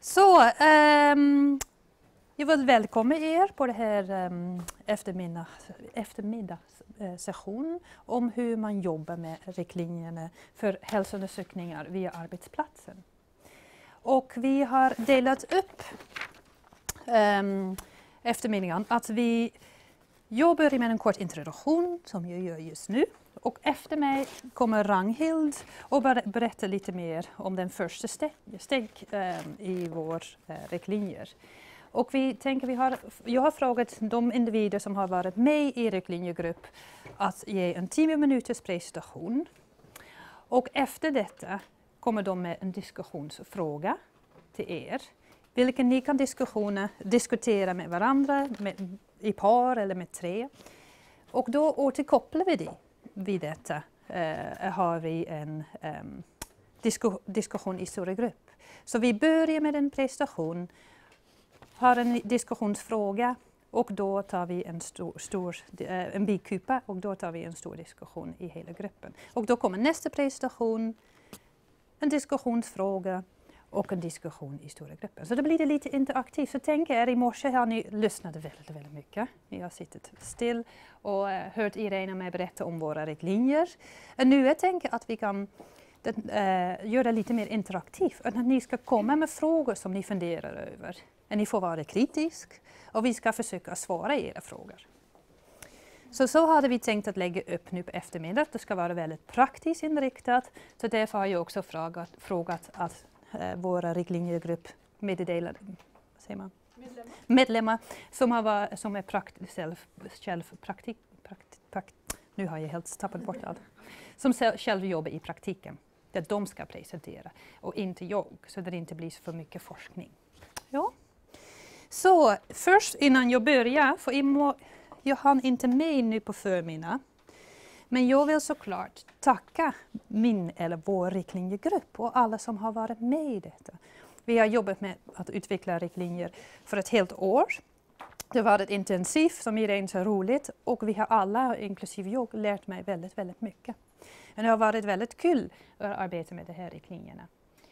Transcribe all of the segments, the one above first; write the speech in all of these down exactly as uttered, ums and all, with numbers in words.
Så, um, jag vill välkomna er på det här um, eftermiddag, eftermiddagssession om hur man jobbar med riktlinjerna för hälsoundersökningar via arbetsplatsen. Och vi har delat upp um, eftermiddagen att vi jobbar med en kort introduktion som jag gör just nu. Och efter mig kommer Ragnhild och berätta lite mer om den första steg, steg um, i våra uh, riktlinjer. Och vi tänker, vi har, jag har frågat de individer som har varit med i riktlinjegrupp att ge en tio minuters presentation. Och efter detta kommer de med en diskussionsfråga till er. Vilken ni kan diskutera med varandra, med, i par eller med tre. Och då återkopplar vi det. Vid detta uh, har vi en um, disku, diskussion i stora grupp. Så vi börjar med en presentation, har en diskussionsfråga och då tar vi en, stor, stor, uh, en bikupa och då tar vi en stor diskussion i hela gruppen. Och då kommer nästa presentation, en diskussionsfråga och en diskussion i stora grupper. Så då blir det lite interaktivt. Så tänk er, i morse har ni lyssnat väldigt, väldigt mycket. Ni har suttit still och uh, hört Irena med berätta om våra riktlinjer. Och nu jag tänker att vi kan uh, göra det lite mer interaktivt. Att ni ska komma med frågor som ni funderar över. Och ni får vara kritisk och vi ska försöka svara era frågor. Så så hade vi tänkt att lägga upp nu på eftermiddag. Det ska vara väldigt praktiskt inriktat. Så därför har jag också frågat, frågat att Uh, våra riktlinjegrupp meddelade, säger man? Medlemmar. Medlemmar som, har, som är praktik, själv, själv praktik, praktik, praktik, nu har jag helt tappat bort allt, som själv jobbar i praktiken, där de ska presentera och inte jag, så det inte blir för mycket forskning. Ja. Så först innan jag börjar, för jag hann inte med nu på förmiddagen, men jag vill såklart tacka min eller vår riktlinjegrupp och alla som har varit med i detta. Vi har jobbat med att utveckla riktlinjer för ett helt år. Det har varit intensivt, som är så roligt, och vi har alla, inklusive jag, lärt mig väldigt, väldigt mycket. Men det har varit väldigt kul att arbeta med de här riktlinjerna.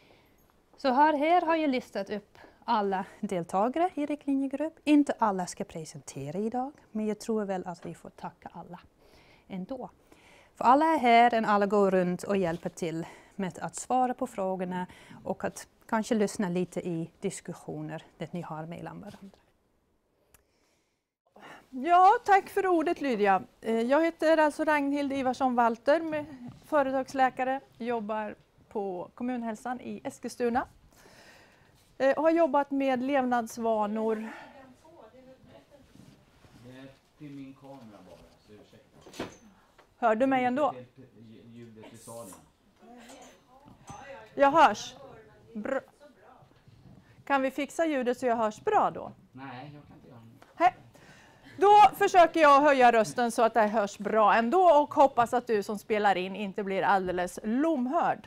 Så här, här har jag listat upp alla deltagare i riktlinjegrupp. Inte alla ska presentera idag, men jag tror väl att vi får tacka alla ändå. För alla är här och alla går runt och hjälper till med att svara på frågorna och att kanske lyssna lite i diskussioner det ni har mellan varandra. Ja, tack för ordet Lydia. Jag heter alltså Ragnhild Ivarsson Walter, företagsläkare, jobbar på kommunhälsan i Eskilstuna. Och har jobbat med levnadsvanor. Det är till min kamera bara, så ursäkta. Hör du mig ändå? Ljudet i salen. Jag hörs. Bra. Kan vi fixa ljudet så jag hörs bra då? Nej, jag kan inte göra det. Hej. Då försöker jag höja rösten så att det hörs bra ändå och hoppas att du som spelar in inte blir alldeles lomhörd.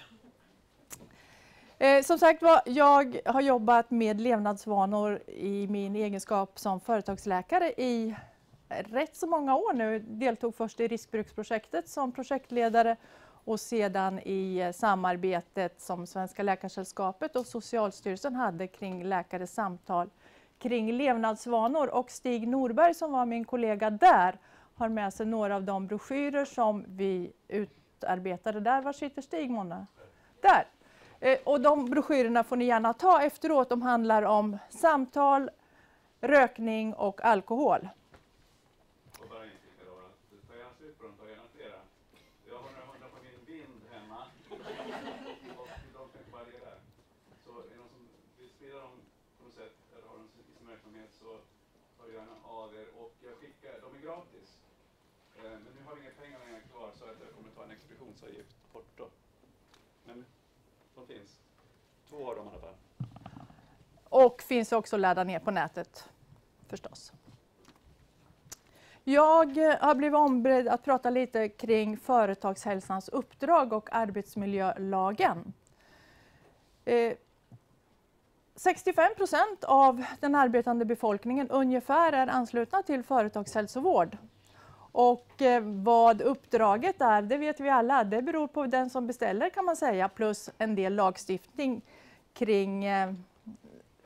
Eh, som sagt var, jag har jobbat med levnadsvanor i min egenskap som företagsläkare i rätt så många år nu. Deltog först i riskbruksprojektet som projektledare och sedan i samarbetet som Svenska läkarsällskapet och Socialstyrelsen hade kring läkares samtal kring levnadsvanor. Och Stig Norberg som var min kollega där har med sig några av de broschyrer som vi utarbetade där. Var sitter Stig, Mona? Där! Och de broschyrerna får ni gärna ta efteråt. De handlar om samtal, rökning och alkohol. Och bara inflika då, att ta gärna slut på dem, ta gärna flera. Jag har några hundra på min vind hemma och de kan inte bara ligga där. Så är det någon som vill sprida dem på något sätt eller har dem i sin verksamhet så tar gärna av er. Och jag skickar, de är gratis. Men nu har vi inga pengar längre kvar så att jag kommer ta en expeditionsavgift porto. Men de finns. Två har de i alla fall. Och finns också att ladda ner på nätet förstås. Jag har blivit ombedd att prata lite kring företagshälsans uppdrag och arbetsmiljölagen. Eh, sextiofem procent av den arbetande befolkningen ungefär är anslutna till företagshälsovård. Och eh, vad uppdraget är, det vet vi alla. Det beror på den som beställer kan man säga, plus en del lagstiftning kring eh,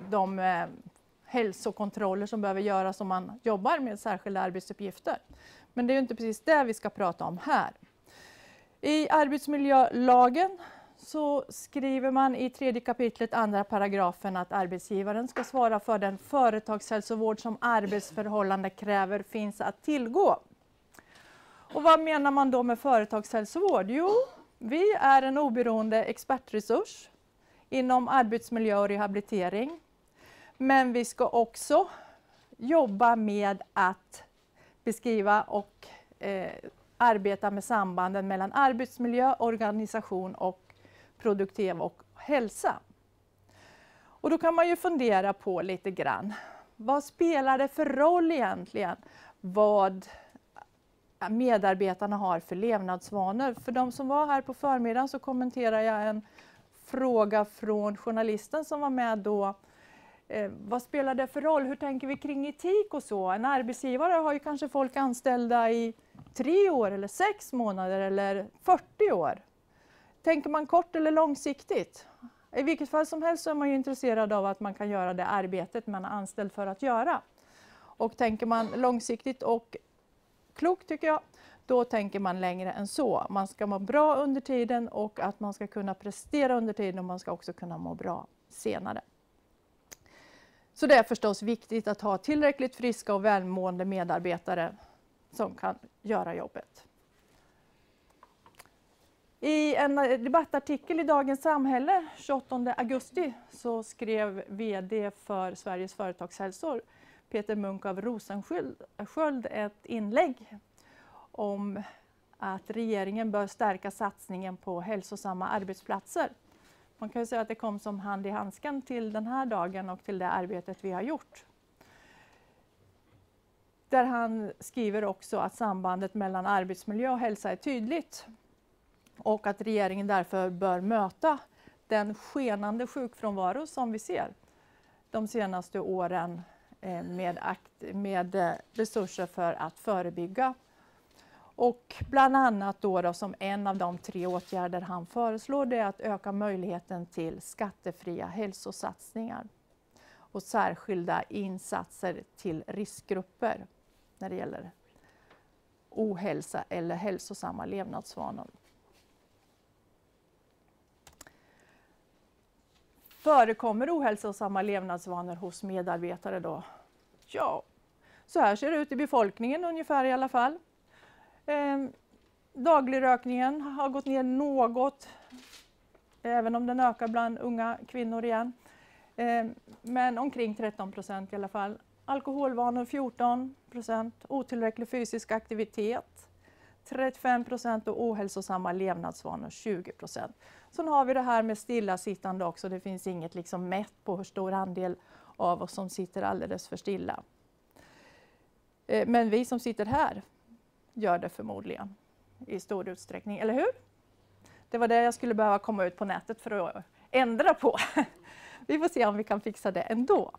de eh, hälsokontroller som behöver göras om man jobbar med särskilda arbetsuppgifter. Men det är ju inte precis det vi ska prata om här. I arbetsmiljölagen så skriver man i tredje kapitlet andra paragrafen att arbetsgivaren ska svara för den företagshälsovård som arbetsförhållande kräver finns att tillgå. Och vad menar man då med företagshälsovård? Jo, vi är en oberoende expertresurs inom arbetsmiljö och rehabilitering. Men vi ska också jobba med att beskriva och eh, arbeta med sambanden mellan arbetsmiljö, organisation och produktiv och hälsa. Och då kan man ju fundera på lite grann. Vad spelar det för roll egentligen vad medarbetarna har för levnadsvanor? För de som var här på förmiddagen så kommenterar jag en fråga från journalisten som var med då. Eh, vad spelar det för roll? Hur tänker vi kring etik och så? En arbetsgivare har ju kanske folk anställda i tre år eller sex månader eller fyrtio år. Tänker man kort eller långsiktigt? I vilket fall som helst så är man ju intresserad av att man kan göra det arbetet man är anställd för att göra. Och tänker man långsiktigt och klokt tycker jag, då tänker man längre än så. Man ska må bra under tiden och att man ska kunna prestera under tiden och man ska också kunna må bra senare. Så det är förstås viktigt att ha tillräckligt friska och välmående medarbetare som kan göra jobbet. I en debattartikel i Dagens Samhälle tjugoåttonde augusti så skrev vd för Sveriges företagshälsor Peter Munk av Rosensköld ett inlägg om att regeringen bör stärka satsningen på hälsosamma arbetsplatser. Man kan ju säga att det kom som hand i handsken till den här dagen och till det arbetet vi har gjort. Där han skriver också att sambandet mellan arbetsmiljö och hälsa är tydligt och att regeringen därför bör möta den skenande sjukfrånvaro som vi ser de senaste åren med, akt- med resurser för att förebygga. Och bland annat då, då som en av de tre åtgärder han föreslår det är att öka möjligheten till skattefria hälsosatsningar och särskilda insatser till riskgrupper när det gäller ohälsa eller hälsosamma levnadsvanor. Förekommer ohälsosamma levnadsvanor hos medarbetare då? Ja, så här ser det ut i befolkningen ungefär i alla fall. Eh, dagligrökningen har gått ner något, även om den ökar bland unga kvinnor igen. Eh, men omkring tretton procent i alla fall. Alkoholvanor fjorton procent, otillräcklig fysisk aktivitet trettiofem procent och ohälsosamma levnadsvanor tjugo procent. Sen har vi det här med stillasittande också. Det finns inget liksom mätt på hur stor andel av oss som sitter alldeles för stilla. Eh, men vi som sitter här gör det förmodligen i stor utsträckning, eller hur? Det var det jag skulle behöva komma ut på nätet för att ändra på. Vi får se om vi kan fixa det ändå.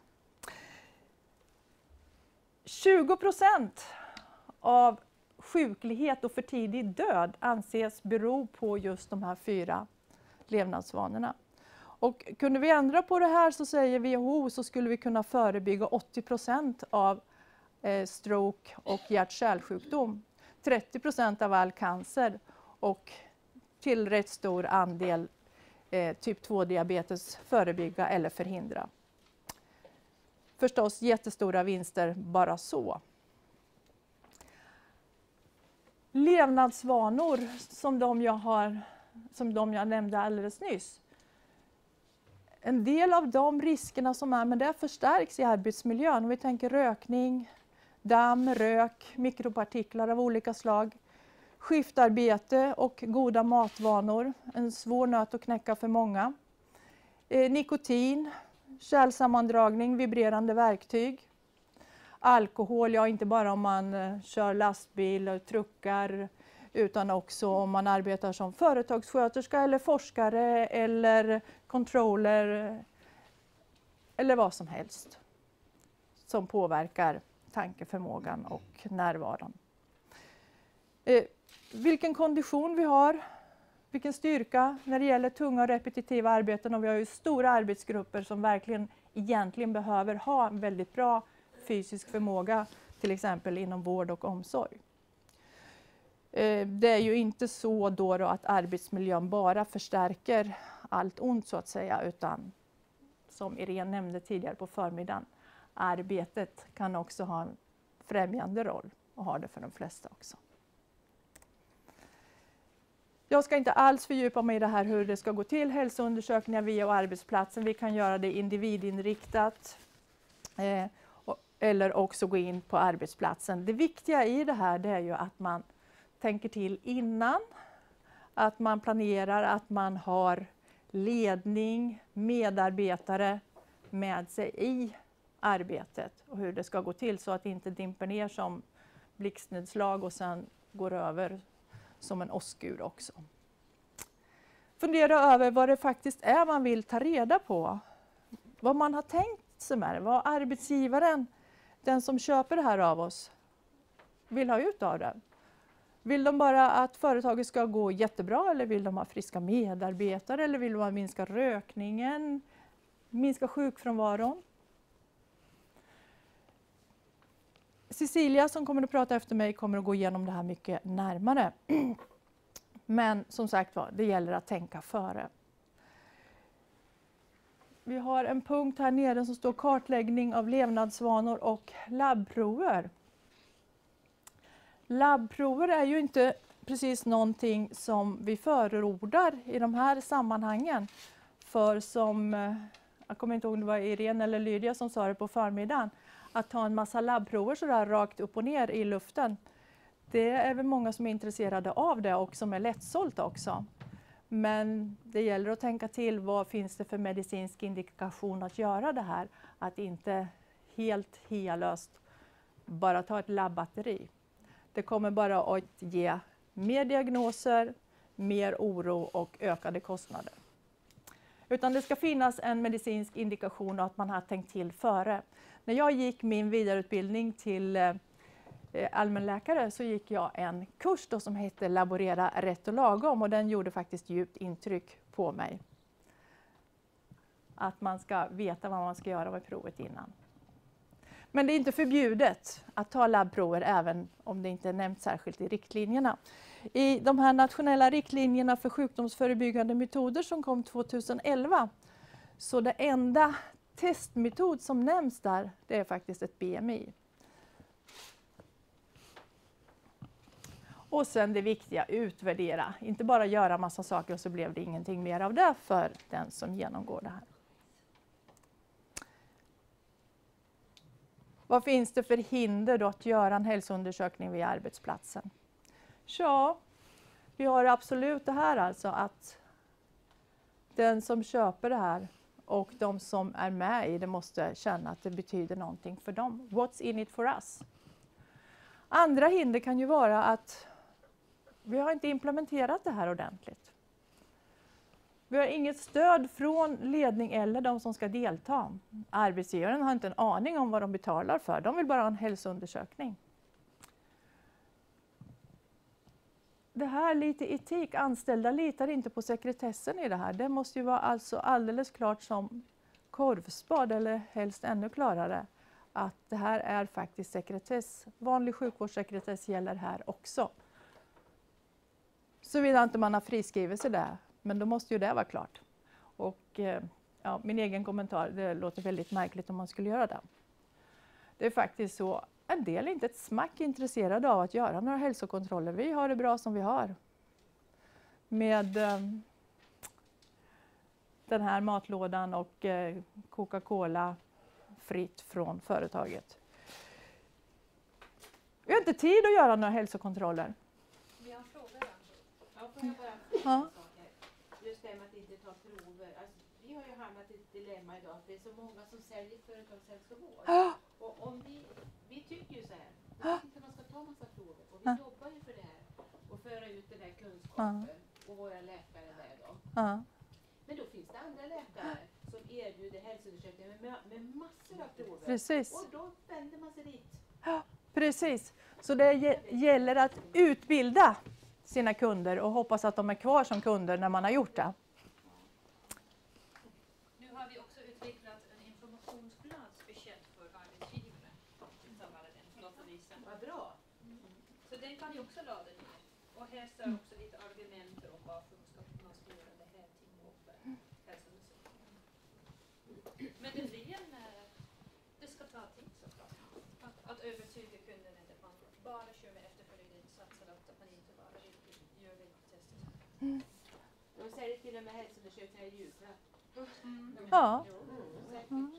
tjugo procent av sjuklighet och för tidig död anses bero på just de här fyra levnadsvanorna. Och kunde vi ändra på det här så säger W H O så skulle vi kunna förebygga åttio procent av eh, stroke och hjärt-kärlsjukdom. trettio procent av all cancer och till rätt stor andel eh, typ två diabetes förebygga eller förhindra. Förstås jättestora vinster bara så. Levnadsvanor som de jag, har, som de jag nämnde alldeles nyss. En del av de riskerna som är med det förstärks i arbetsmiljön. Om vi tänker rökning, damm, rök, mikropartiklar av olika slag. Skiftarbete och goda matvanor. En svår nöt att knäcka för många. Eh, nikotin, kärlsammandragning, vibrerande verktyg. Alkohol, ja inte bara om man eh, kör lastbil och truckar utan också om man arbetar som företagssköterska eller forskare eller controller eller vad som helst som påverkar tankeförmågan och närvaron. Eh, vilken kondition vi har vilken styrka när det gäller tunga och repetitiva arbeten, och vi har ju stora arbetsgrupper som verkligen egentligen behöver ha en väldigt bra fysisk förmåga, till exempel inom vård och omsorg. Det är ju inte så då, då att arbetsmiljön bara förstärker allt ont så att säga, utan som Irene nämnde tidigare på förmiddagen, arbetet kan också ha en främjande roll och har det för de flesta också. Jag ska inte alls fördjupa mig i det här hur det ska gå till, hälsoundersökningar via arbetsplatsen. Vi kan göra det individinriktat eh, och, eller också gå in på arbetsplatsen. Det viktiga i det här det är ju att man tänker till innan, att man planerar, att man har ledning, medarbetare med sig i arbetet och hur det ska gå till så att det inte dimper ner som blixtnedslag och sen går över som en åskur också. Fundera över vad det faktiskt är man vill ta reda på. Vad man har tänkt sig med det. Vad arbetsgivaren, den som köper det här av oss, vill ha ut av det. Vill de bara att företaget ska gå jättebra, eller vill de ha friska medarbetare, eller vill de minska rökningen, minska sjukfrånvaron? Cecilia som kommer att prata efter mig kommer att gå igenom det här mycket närmare. Men som sagt var, det gäller att tänka före. Vi har en punkt här nere som står kartläggning av levnadsvanor och labbprover. Labbprover är ju inte precis någonting som vi förordar i de här sammanhangen. För som, jag kommer inte ihåg om det var Irene eller Lydia som sa det på förmiddagen, att ta en massa labbprover så där rakt upp och ner i luften. Det är väl många som är intresserade av det och som är lättsålt också. Men det gäller att tänka till, vad finns det för medicinsk indikation att göra det här? Att inte helt helöst bara ta ett labbatteri. Det kommer bara att ge mer diagnoser, mer oro och ökade kostnader. Utan det ska finnas en medicinsk indikation och att man har tänkt till före. När jag gick min vidareutbildning till eh, allmänläkare så gick jag en kurs då som hette Laborera rätt och lagom, och den gjorde faktiskt djupt intryck på mig. Att man ska veta vad man ska göra med provet innan. Men det är inte förbjudet att ta labbprover även om det inte är nämnt särskilt i riktlinjerna. I de här nationella riktlinjerna för sjukdomsförebyggande metoder som kom tjugoelva, så det enda testmetod som nämns där, det är faktiskt ett B M I. Och sen det viktiga, utvärdera. Inte bara göra massa saker och så blev det ingenting mer av det för den som genomgår det här. Vad finns det för hinder då att göra en hälsoundersökning vid arbetsplatsen? Ja, vi har absolut det här alltså att den som köper det här och de som är med i det måste känna att det betyder någonting för dem. What's in it for us? Andra hinder kan ju vara att vi har inte implementerat det här ordentligt. Vi har inget stöd från ledning eller de som ska delta. Arbetsgivaren har inte en aning om vad de betalar för. De vill bara ha en hälsoundersökning. Det här lite etik, anställda litar inte på sekretessen i det här. Det måste ju vara alltså alldeles klart som korvspad eller helst ännu klarare att det här är faktiskt sekretess. Vanlig sjukvårdssekretess gäller här också. Såvida inte man har friskrivit sig där, men då måste ju det vara klart. Och ja, min egen kommentar, det låter väldigt märkligt om man skulle göra det. Det är faktiskt så, en del är inte ett smack intresserade av att göra några hälsokontroller. Vi har det bra som vi har. Med eh, den här matlådan och eh, Coca-Cola fritt från företaget. Vi har inte tid att göra några hälsokontroller. Vi har en fråga där. Ja, får jag bara fråga en sak här? Just det med att inte ta prover. Alltså, vi har ju hamnat i ett dilemma idag att det är så många som säljer företagshälsovård. Ja. Och om vi, vi tycker ju så här, vi tycker inte man ska ta massa prover. Och vi Ja. jobbar ju för det här. Och föra ut den här kunskapen. Ja. Och våra läkare där då. Ja. Men då finns det andra läkare som erbjuder hälsoundersökningar med, med massor av prover. Precis. Och då vänder man sig dit. Ja, precis. Så det gäller att utbilda sina kunder och hoppas att de är kvar som kunder när man har gjort det. Nu har vi också utvecklat en informationsblad speciellt för arbetsgivare. Vad bra. Så den kan ni också ladda ner. Och här står också lite argument om varför man ska göra det här till jobbet. Men det blir en, det ska ta tid såklart. Att, att övertyga kunderna att man bara kör med efterföljande insatser och att man inte bara gör vilttester. Mm. De säger till och med hälsoundersökningar i julklapp. Mm. Ja. Mm.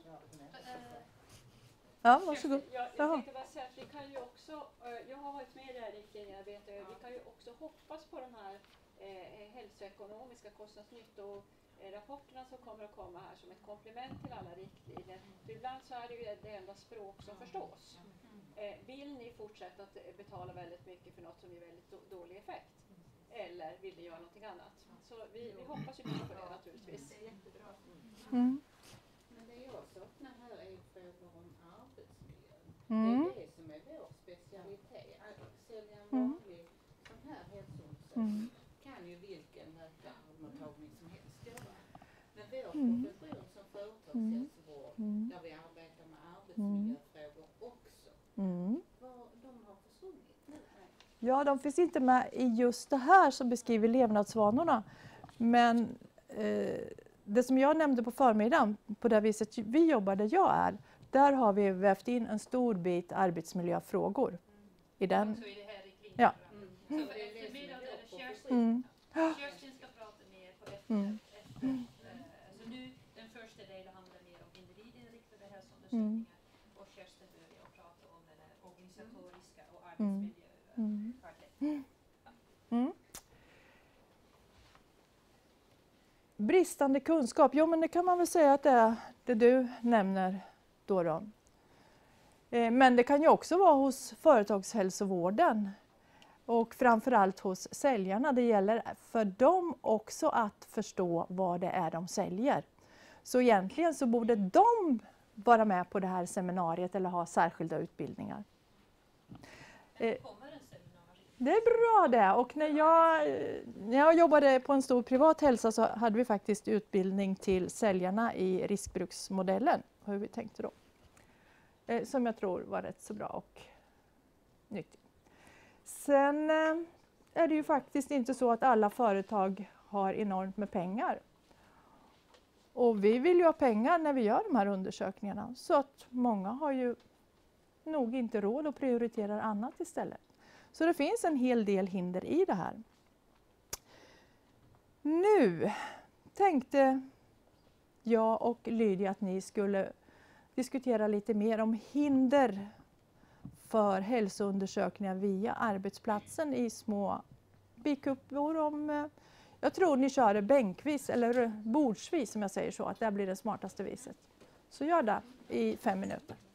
Ja, varsågod. Jag, jag Jaha. tänkte bara säga att vi kan ju också, eh, jag har varit med i det här riktlinjearbetet, vi kan ju också hoppas på de här eh, hälsoekonomiska kostnadsnyttorapporterna som kommer att komma här som ett komplement till alla riktlinjer. För ibland så är det ju det enda språk som förstås. Eh, vill ni fortsätta att betala väldigt mycket för något som ger väldigt do- dålig effekt? Eller vill ni göra någonting annat? Så vi, vi hoppas ju på det naturligtvis. Det är jättebra. Mm. Men det jag saknar här är ju frågor om arbetsmiljön. Mm. Det är det som är vår specialitet. Att sälja en vanlig sån här hälsoundersökning Mm. kan ju vilken läkarmottagning som helst göra. Men vår Mm. profession som företagshälsovård, Mm. där vi arbetar med arbetsmiljöfrågor också, Mm. vad, de har försvunnit nu. Ja, de finns inte med i just det här som beskriver levnadsvanorna. Men eh, det som jag nämnde på förmiddagen, på det viset vi jobbar där jag är, där har vi vävt in en stor bit arbetsmiljöfrågor. I den. Också i det här riktlinjen. Ja. Så på eftermiddagen är det Kerstin. Mm. Kerstin ska prata mer på efter. Mm. efter eh, så nu, den första delen handlar mer om individinriktade hälsoundersökningar. Mm. Och Kerstin börjar att prata om den här organisatoriska och Mm. arbetsmiljö. Mm. kartläggningen. Mm. Bristande kunskap, jo men det kan man väl säga att det är det du nämner då. då. Eh, Men det kan ju också vara hos företagshälsovården och framförallt hos säljarna. Det gäller för dem också att förstå vad det är de säljer. Så egentligen så borde de vara med på det här seminariet eller ha särskilda utbildningar. Men Eh, det kommer en seminarium. Det är bra det. Och när jag, när jag jobbade på en stor privat hälsa så hade vi faktiskt utbildning till säljarna i riskbruksmodellen. Hur vi tänkte då. Eh, som jag tror var rätt så bra och nyttigt. Sen eh, är det ju faktiskt inte så att alla företag har enormt med pengar. Och vi vill ju ha pengar när vi gör de här undersökningarna. Så att många har ju nog inte råd och prioriterar annat istället. Så det finns en hel del hinder i det här. Nu tänkte jag och Lydia att ni skulle diskutera lite mer om hinder för hälsoundersökningar via arbetsplatsen i små bikupor. Om, jag tror ni kör det bänkvis eller bordsvis som jag säger så, att det blir det smartaste viset. Så gör det i fem minuter.